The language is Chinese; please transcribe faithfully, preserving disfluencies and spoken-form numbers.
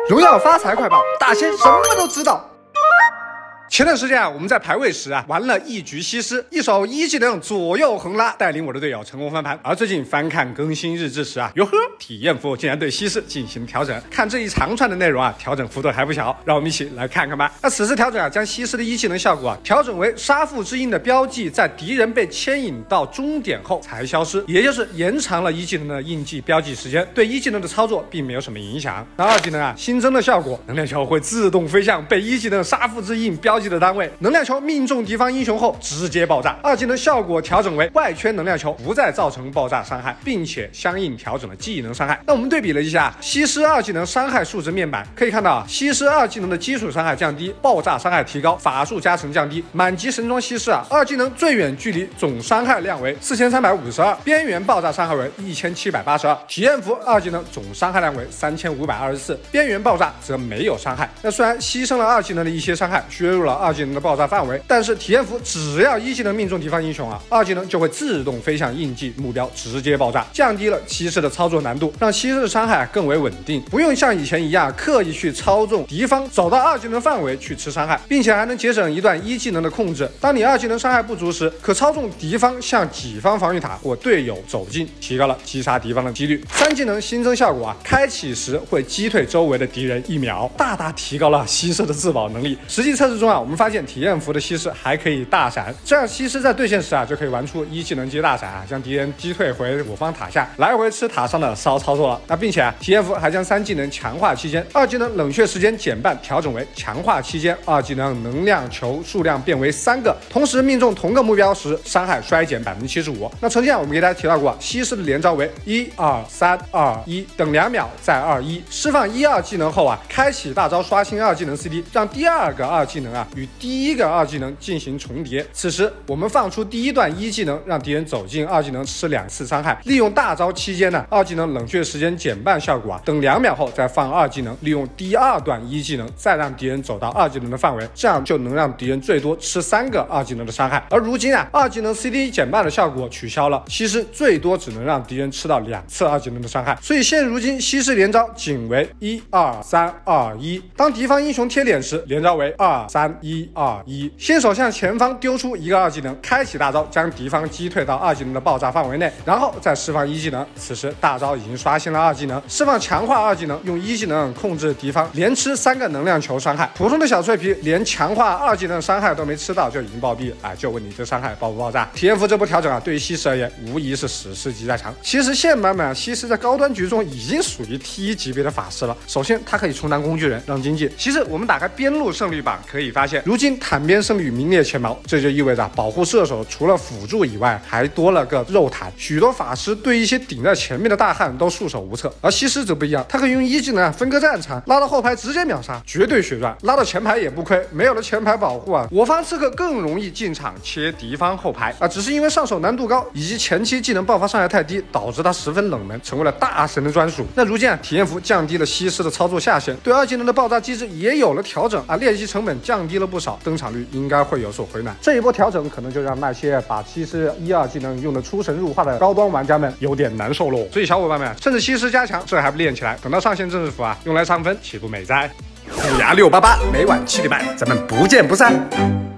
荣耀发财快报，大仙什么都知道。前段时间啊，我们在排位时啊玩了一局西施，一手一技能左右横拉，带领我的队友成功翻盘。而最近翻看更新日志时啊，哟呵，体验服竟然对西施进行调整。看这一长串的内容啊，调整幅度还不小，让我们一起来看看吧。那此次调整啊，将西施的一技能效果啊调整为杀父之印的标记在敌人被牵引到终点后才消失，也就是延长了一技能的印记标记时间，对一技能的操作并没有什么影响。那二技能啊新增的效果，能量球会自动飞向被一技能杀父之印标记的单位，能量球命中敌方英雄后直接爆炸。二技能效果调整为外圈能量球不再造成爆炸伤害，并且相应调整了技能伤害。那我们对比了一下西施二技能伤害数值面板，可以看到啊，西施二技能的基础伤害降低，爆炸伤害提高，法术加成降低。满级神装西施啊，二技能最远距离总伤害量为四千三百五十二，边缘爆炸伤害为一千七百八十二。体验服二技能总伤害量为三千五百二十四，边缘爆炸则没有伤害。那虽然牺牲了二技能的一些伤害，削弱了二技能的爆炸范围，但是体验服只要一技能命中敌方英雄啊，二技能就会自动飞向印记目标，直接爆炸，降低了西施的操作难度，让西施的伤害更为稳定，不用像以前一样刻意去操纵敌方走到二技能范围去吃伤害，并且还能节省一段一技能的控制。当你二技能伤害不足时，可操纵敌方向己方防御塔或队友走近，提高了击杀敌方的几率。三技能新增效果啊，开启时会击退周围的敌人一秒，大大提高了西施的自保能力。实际测试中啊，我们发现体验服的西施还可以大闪，这样西施在对线时啊就可以玩出一技能接大闪啊，将敌人击退回我方塔下，来回吃塔上的骚操作了。那并且啊，体验服还将三技能强化期间、二技能冷却时间减半调整为强化期间二技能能量球数量变为三个，同时命中同个目标时伤害衰减百分之七十五。那曾经啊我们给大家提到过，西施的连招为一二三二一，等两秒再二一，释放一二技能后啊，开启大招刷新二技能 C D， 让第二个二技能啊与第一个二技能进行重叠。此时我们放出第一段一技能，让敌人走进二技能吃两次伤害，利用大招期间呢二技能冷却时间减半效果啊，等两秒后再放二技能，利用第二段一技能再让敌人走到二技能的范围，这样就能让敌人最多吃三个二技能的伤害。而如今啊二技能 C D 减半的效果取消了，西施最多只能让敌人吃到两次二技能的伤害，所以现如今西施连招仅为一二三二一，当敌方英雄贴脸时连招为二三一二一，先手向前方丢出一个二技能，开启大招将敌方击退到二技能的爆炸范围内，然后再释放一技能。此时大招已经刷新了二技能，释放强化二技能，用一技能控制敌方连吃三个能量球伤害。普通的小脆皮连强化二技能伤害都没吃到就已经暴毙，哎，就问你这伤害爆不爆炸？体验服这波调整啊，对于西施而言无疑是史诗级加强。其实现版本西施在高端局中已经属于 T 一级别的法师了。首先它可以充当工具人让经济，其次我们打开边路胜率榜可以发现，如今坦边胜率名列前茅，这就意味着保护射手除了辅助以外还多了个肉弹，许多法师对一些顶在前面的大汉都束手无策。而西施则不一样，他可以用一技能啊分割战场，拉到后排直接秒杀，绝对血赚，拉到前排也不亏，没有了前排保护啊，我方刺客更容易进场切敌方后排啊，只是因为上手难度高以及前期技能爆发伤害太低，导致他十分冷门，成为了大神的专属。那如今啊体验服降低了西施的操作下限，对二技能的爆炸机制也有了调整啊，练习成本降低了不少，登场率应该会有所回暖。这一波调整可能就让那些把西施一二技能用的出神入化的高端玩家们有点难受喽。所以小伙伴们，趁着西施加强这还不练起来，等到上线正式服啊用来上分岂不美哉？虎牙六八八每晚七点半咱们不见不散。